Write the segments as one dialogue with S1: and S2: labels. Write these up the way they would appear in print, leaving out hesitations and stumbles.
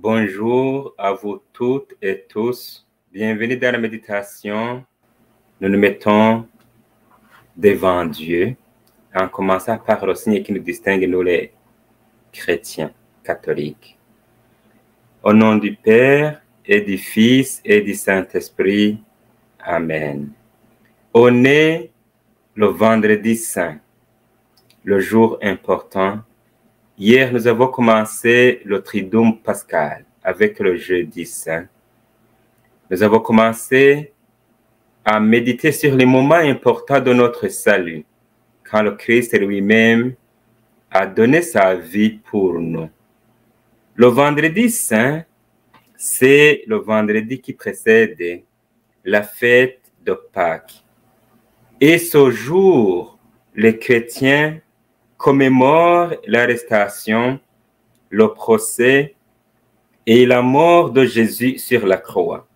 S1: Bonjour à vous toutes et tous. Bienvenue dans la méditation. Nous nous mettons devant Dieu en commençant par le signe qui nous distingue, nous les chrétiens catholiques. Au nom du Père et du Fils et du Saint-Esprit. Amen. On est le vendredi saint, le jour important. Hier, nous avons commencé le Triduum pascal avec le jeudi saint. Nous avons commencé à méditer sur les moments importants de notre salut, quand le Christ lui-même a donné sa vie pour nous. Le vendredi saint, c'est le vendredi qui précède la fête de Pâques. Et ce jour, les chrétiens commémorent l'arrestation, le procès et la mort de Jésus sur la croix.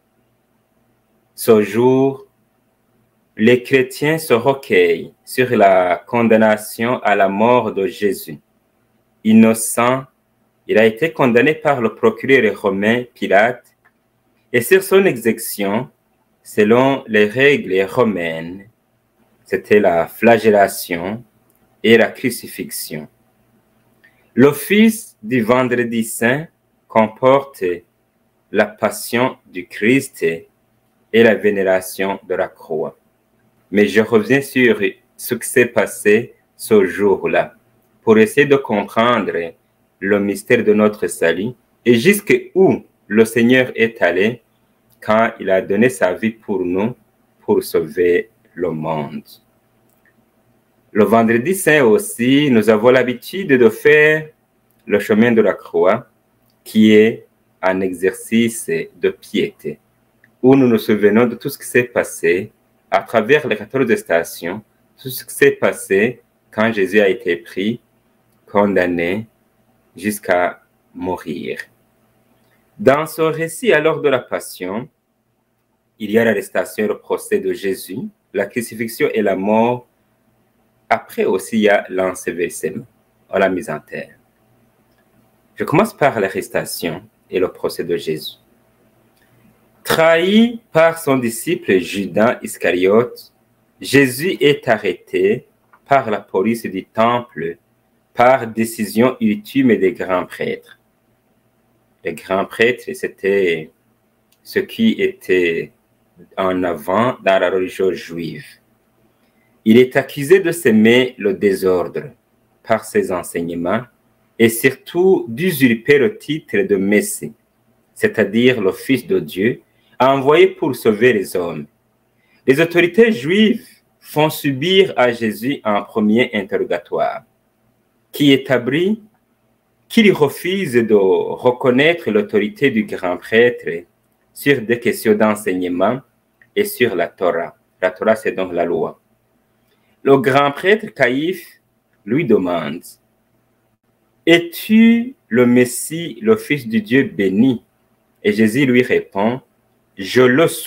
S1: Ce jour, les chrétiens se recueillent sur la condamnation à la mort de Jésus. Innocent, il a été condamné par le procureur romain Pilate et sur son exécution, selon les règles romaines, c'était la flagellation et la crucifixion. L'office du vendredi saint comporte la passion du Christ et la vénération de la croix. Mais je reviens sur ce qui s'est passé ce jour-là pour essayer de comprendre le mystère de notre salut et jusqu'où le Seigneur est allé quand il a donné sa vie pour nous, pour sauver le monde. Le vendredi saint aussi, nous avons l'habitude de faire le chemin de la croix, qui est un exercice de piété, où nous nous souvenons de tout ce qui s'est passé à travers les 14 stations, tout ce qui s'est passé quand Jésus a été pris, condamné, jusqu'à mourir. Dans ce récit alors de la Passion, il y a l'arrestation et le procès de Jésus, la crucifixion et la mort. Après aussi, il y a l'ensevelissement, la mise en terre. Je commence par l'arrestation et le procès de Jésus. Trahi par son disciple Judas Iscariote, Jésus est arrêté par la police du temple par décision ultime des grands prêtres. Les grands prêtres, c'était ce qui était en avant dans la religion juive. Il est accusé de semer le désordre par ses enseignements et surtout d'usurper le titre de Messie, c'est-à-dire le Fils de Dieu, envoyé pour sauver les hommes. Les autorités juives font subir à Jésus un premier interrogatoire qui établit qu'il refuse de reconnaître l'autorité du grand prêtre sur des questions d'enseignement et sur la Torah. La Torah, c'est donc la loi. Le grand prêtre Caïphe lui demande « Es-tu le Messie, le Fils du Dieu béni ?» Et Jésus lui répond « Je le suis. »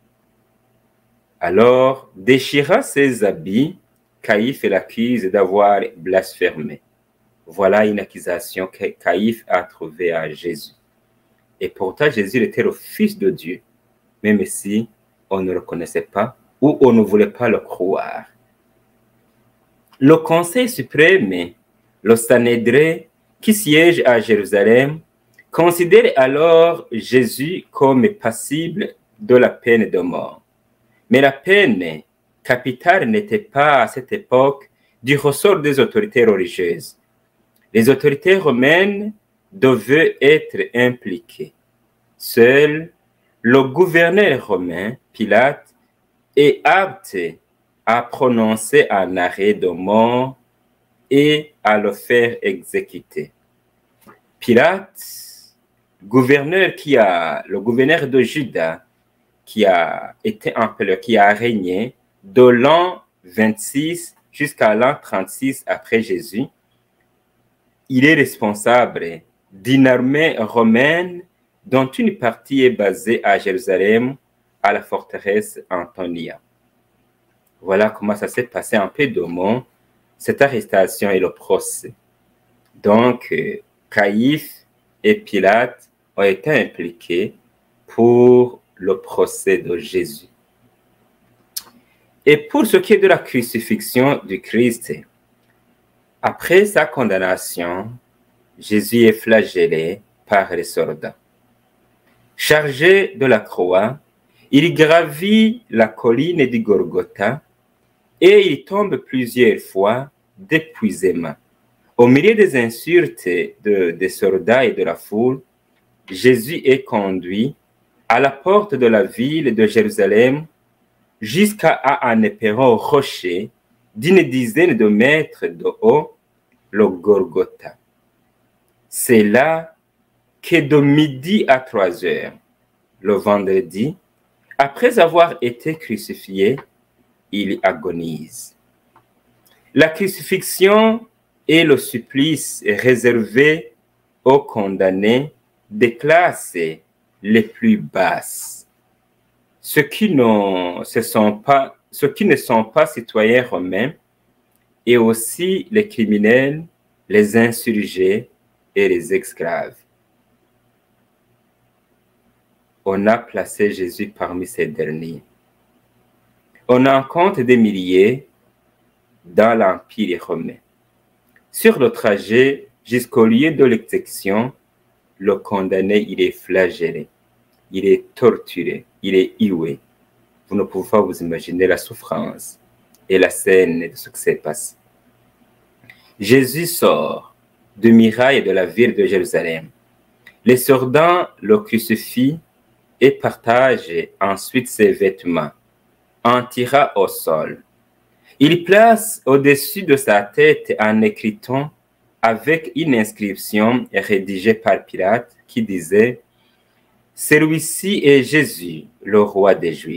S1: Alors, déchirant ses habits, Caïphe l'accuse d'avoir blasphémé. Voilà une accusation que Caïphe a trouvée à Jésus. Et pourtant, Jésus était le Fils de Dieu, même si on ne le connaissait pas ou on ne voulait pas le croire. Le Conseil suprême, le Sanhédrin, qui siège à Jérusalem, considère alors Jésus comme passible de la peine de mort. Mais la peine capitale n'était pas à cette époque du ressort des autorités religieuses. Les autorités romaines devaient être impliquées. Seul le gouverneur romain, Pilate, est apte à prononcer un arrêt de mort et à le faire exécuter. Pilate, le gouverneur de Juda, qui a été empereur, qui a régné de l'an 26 jusqu'à l'an 36 après Jésus, il est responsable d'une armée romaine dont une partie est basée à Jérusalem, à la forteresse Antonia. Voilà comment ça s'est passé un peu de mots, cette arrestation et le procès. Donc, Caïphe et Pilate ont été impliqués pour le procès de Jésus. Et pour ce qui est de la crucifixion du Christ, après sa condamnation, Jésus est flagellé par les soldats. Chargé de la croix, il gravit la colline du Golgotha et il tombe plusieurs fois d'épuisement. Au milieu des insultes des soldats et de la foule, Jésus est conduit à la porte de la ville de Jérusalem jusqu'à un éperon rocher d'une dizaine de mètres de haut, le Golgotha. C'est là que de midi à 3 heures, le vendredi, après avoir été crucifié, il agonise. La crucifixion et le supplice réservé aux condamnés des classes les plus basses, ceux qui ne sont pas citoyens romains, et aussi les criminels, les insurgés et les esclaves. On a placé Jésus parmi ces derniers. On en compte des milliers dans l'Empire romain. Sur le trajet jusqu'au lieu de l'exécution, le condamné, il est flagellé, il est torturé, il est hué. Vous ne pouvez pas vous imaginer la souffrance et la scène de ce qui s'est passé. Jésus sort du muraille de la ville de Jérusalem. Les soldats le crucifient et partagent ensuite ses vêtements, en tirant au sol. Il place au-dessus de sa tête un écriton avec une inscription rédigée par Pilate qui disait « Celui-ci est Jésus, le roi des Juifs ».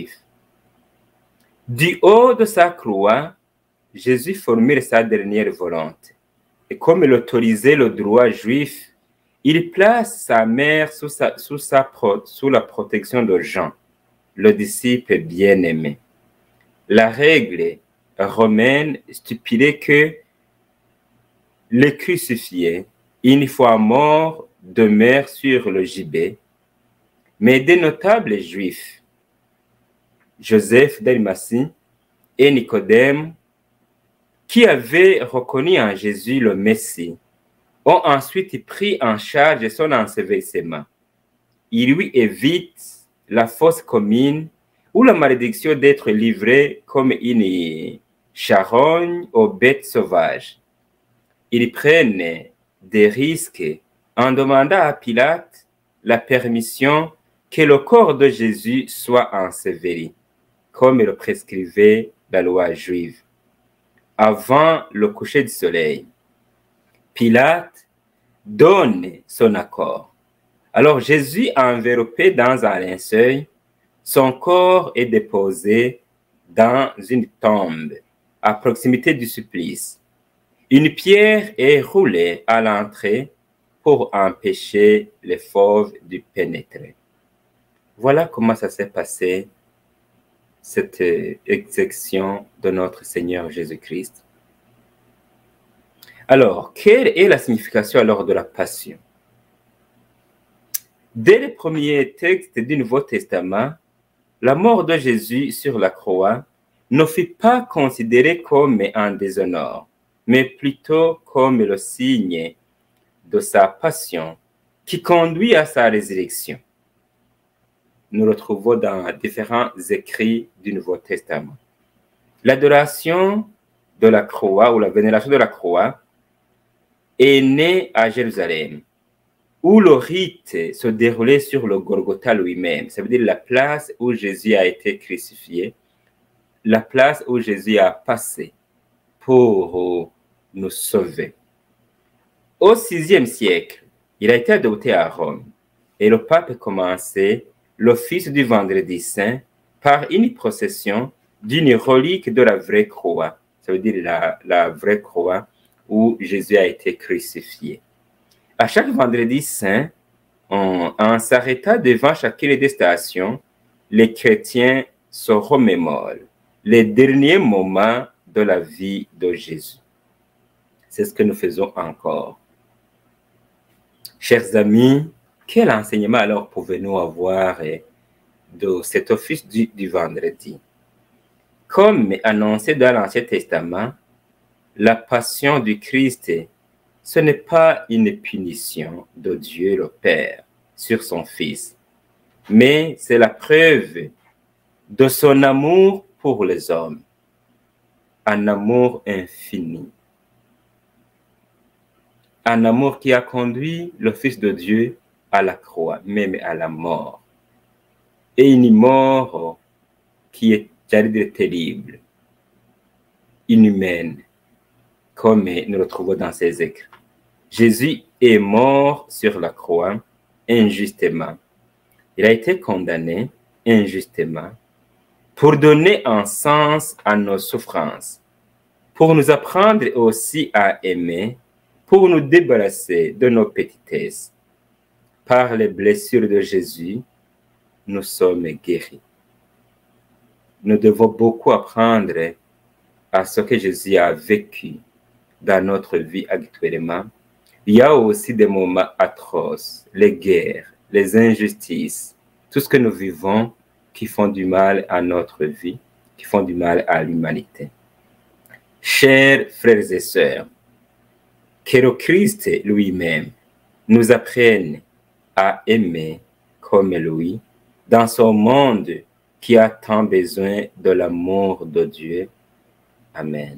S1: Du haut de sa croix, Jésus formule sa dernière volonté. Et comme il autorisait le droit juif, il place sa mère sous la protection de Jean, le disciple bien-aimé. La règle romaine stipulait que les crucifiés, une fois morts, demeurent sur le gibet, mais des notables juifs, Joseph d'Arimathie et Nicodème, qui avaient reconnu en Jésus le Messie, ont ensuite pris en charge son ensevelissement. Il lui évite la fosse commune ou la malédiction d'être livré comme une charogne aux bêtes sauvages. Ils prennent des risques en demandant à Pilate la permission que le corps de Jésus soit enseveli, comme le prescrivait la loi juive, avant le coucher du soleil. Pilate donne son accord. Alors Jésus, enveloppé dans un linceul, son corps est déposé dans une tombe à proximité du supplice. Une pierre est roulée à l'entrée pour empêcher les fauves de pénétrer. Voilà comment ça s'est passé, cette exécution de notre Seigneur Jésus-Christ. Alors, quelle est la signification alors de la passion? Dès les premiers textes du Nouveau Testament, la mort de Jésus sur la croix ne fut pas considérée comme un déshonneur, mais plutôt comme le signe de sa passion qui conduit à sa résurrection. Nous le trouvons dans différents écrits du Nouveau Testament. L'adoration de la croix ou la vénération de la croix est née à Jérusalem, où le rite se déroulait sur le Golgotha lui-même. Ça veut dire la place où Jésus a été crucifié, la place où Jésus a passé pour nous sauver. Au VIe siècle, il a été adopté à Rome et le pape a commencé l'office du Vendredi Saint par une procession d'une relique de la vraie croix. Ça veut dire la vraie croix où Jésus a été crucifié. À chaque Vendredi Saint, en s'arrêtant devant chacune des stations, les chrétiens se remémorent les derniers moments de la vie de Jésus. C'est ce que nous faisons encore. Chers amis, Quel enseignement alors pouvons-nous avoir de cet office du vendredi? Comme annoncé dans l'Ancien Testament, la passion du Christ, ce n'est pas une punition de Dieu le Père sur son Fils, mais c'est la preuve de son amour pour les hommes, un amour infini, un amour qui a conduit le Fils de Dieu à la croix, même à la mort, et une mort qui est, j'allais dire, terrible, inhumaine, comme nous le trouvons dans ses écrits. Jésus est mort sur la croix injustement. Il a été condamné injustement pour donner un sens à nos souffrances, pour nous apprendre aussi à aimer, pour nous débarrasser de nos petitesses. Par les blessures de Jésus, nous sommes guéris. Nous devons beaucoup apprendre à ce que Jésus a vécu dans notre vie actuellement. Il y a aussi des moments atroces, les guerres, les injustices, tout ce que nous vivons qui font du mal à notre vie, qui font du mal à l'humanité. Chers frères et sœurs, que le Christ lui-même nous apprenne à aimer comme lui dans ce monde qui a tant besoin de l'amour de Dieu. Amen.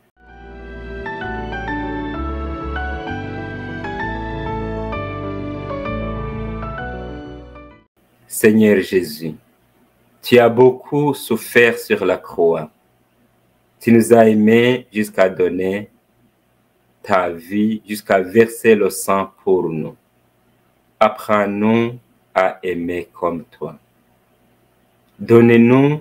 S1: Seigneur Jésus, tu as beaucoup souffert sur la croix. Tu nous as aimés jusqu'à donner ta vie, jusqu'à verser le sang pour nous. Apprends-nous à aimer comme toi. Donnez-nous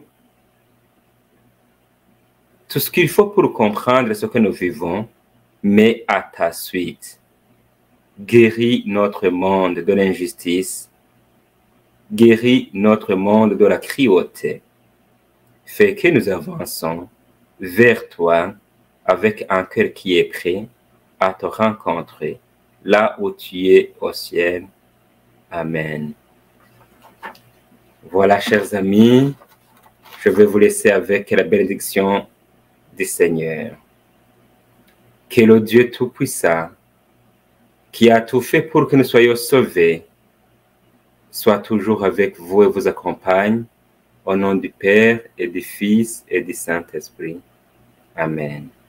S1: tout ce qu'il faut pour comprendre ce que nous vivons, mais à ta suite. Guéris notre monde de l'injustice. Guéris notre monde de la cruauté. Fais que nous avançons vers toi avec un cœur qui est prêt à te rencontrer là où tu es au ciel. Amen. Voilà, chers amis, je vais vous laisser avec la bénédiction du Seigneur. Que le Dieu Tout-Puissant, qui a tout fait pour que nous soyons sauvés, soit toujours avec vous et vous accompagne, au nom du Père et du Fils et du Saint-Esprit. Amen.